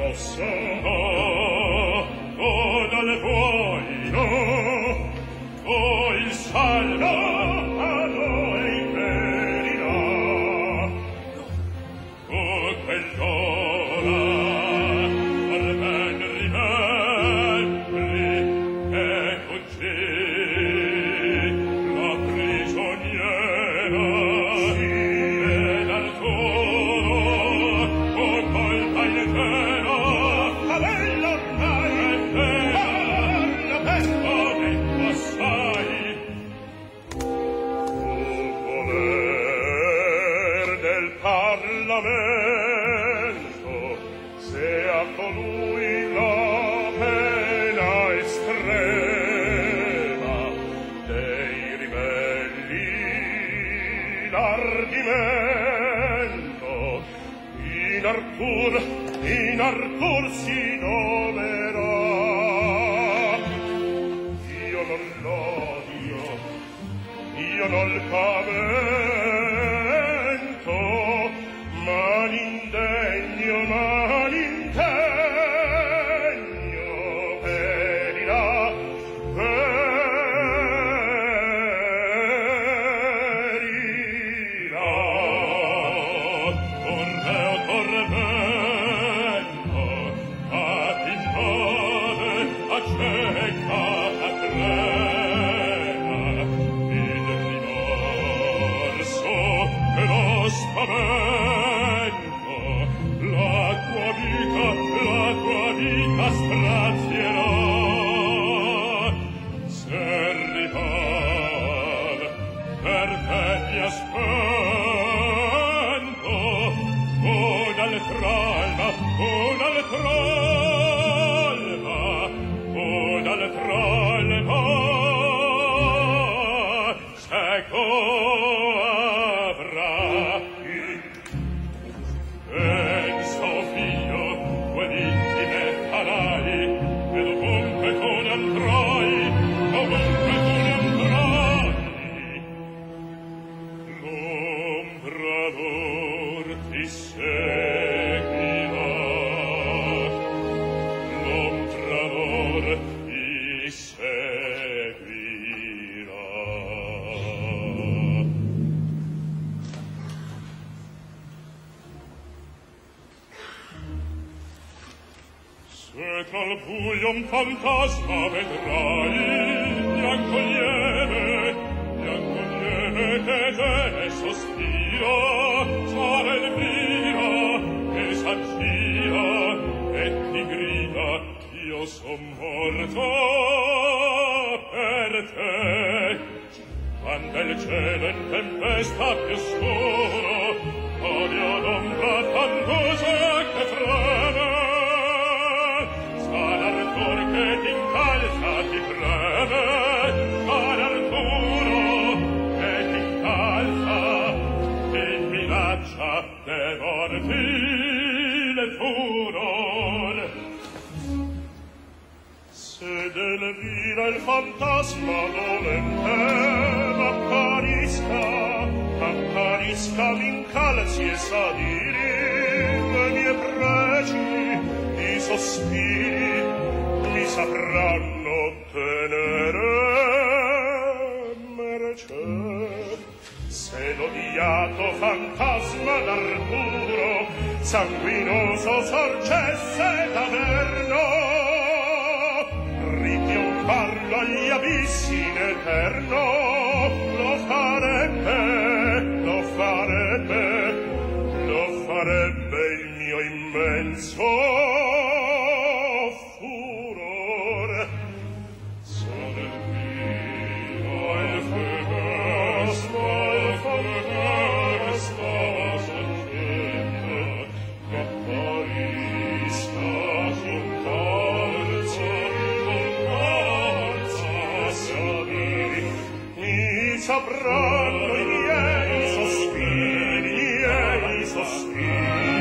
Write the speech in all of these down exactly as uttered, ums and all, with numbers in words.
posso, no, o dalle vuoi, no, o il salvo a noi perirà, o quell'ora al ben ribelli e fuggì la prigioniera, e dal toro o colpa in pena, a bella ormai è bella, bella, e passai. O voler del Parlamento, se a colui la pena estrema dei ribelli l'ardimento in Artur, in Artur si doverà. Io non l'odio, io non pavento, ma l'indegno, ma l'indegno perirà, perirà. Torre, tormento, a pintare, acceca, a trema, il rimorso e lo spavento, la tua vita, la tua vita strazierà. Se rival per te ti ha spento, una altr'alba, una altr'alba, una altr'alba, seco avrà. Pensa, o figlio, due vittime farai, e dovunque tu ne andrai, dovunque tu ne andrai. L'ombrador ti seguirà, l'ombrador ti seguirà. Se tra il buio un fantasma vedrai, bianco lieve, bianco lieve che gene sospira, sarà Elvira che s'aggira e ti grida: io son morta per te. Quando il cielo in tempesta più scuro, odio d'ombra fangosa che freme, sarà Artur che t'incalza, ti preme, sarà Arturo che t'incalza, ti minaccia devorti il furor. Se d'Elvira il fantasma dolente apparisca, apparisca m'incalzi e s'adiri, le mie preci, i sospiri mi sapranno ottenere mercé. Se l'odiato fantasma d'Arturo sanguinoso sorgesse d'Averno, ripionfarlo agli abissi in eterno, lo farebbe, lo farebbe, lo farebbe il mio immenso furor. Sono il mio, il fantasma, il fantasma sorgente, che apparisca sul calzo, sul calzo s'adiri. Mi sapranno i miei sospiri, i miei sospiri,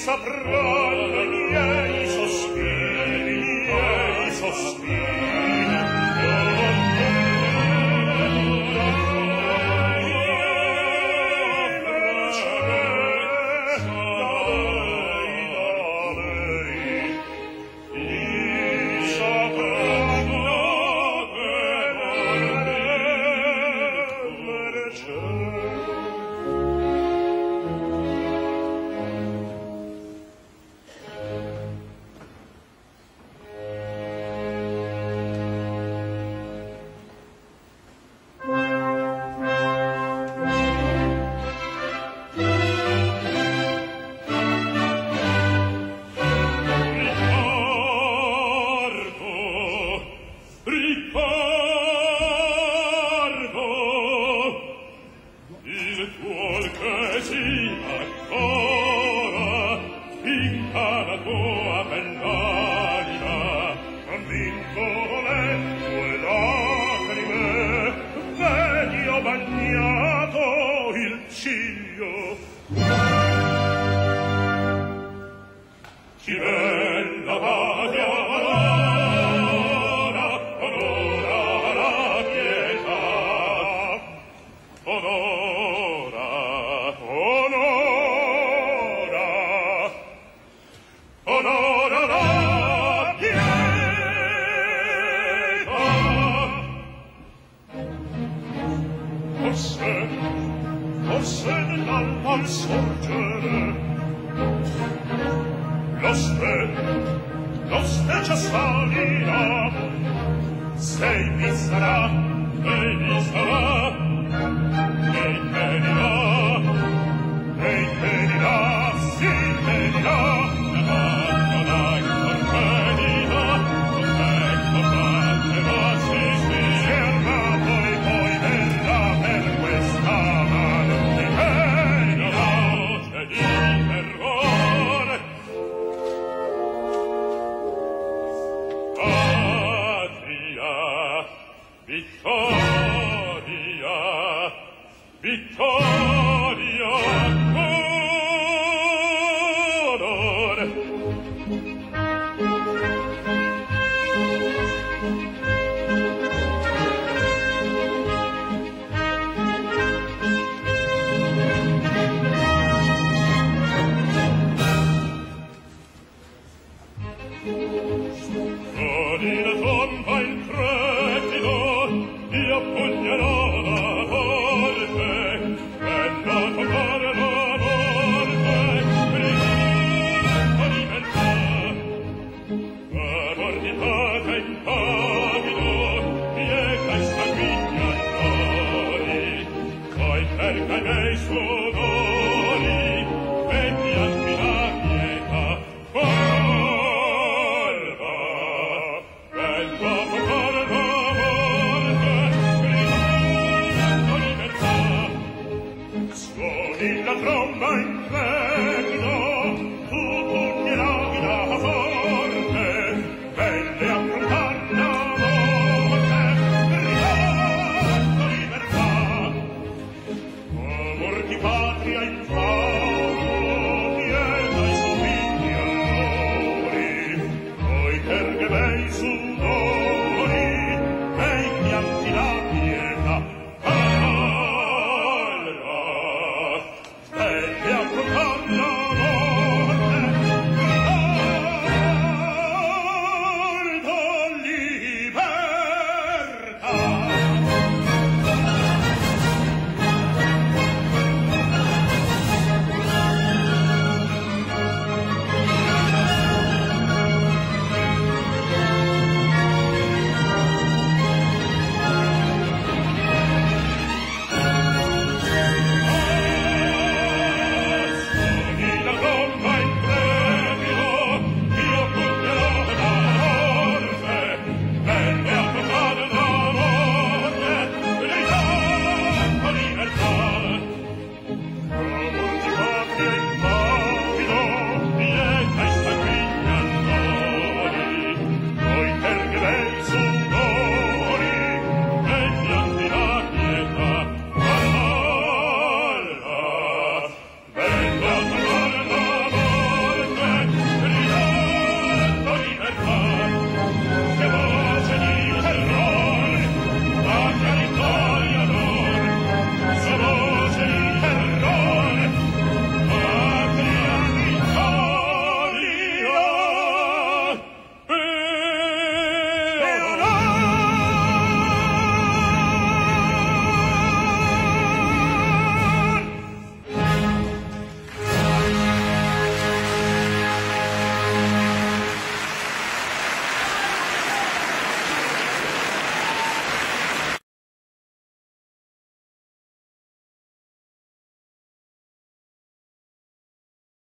sapranno i miei sospiri, i miei sospiri. Sei mi sarà, sei mi sarà,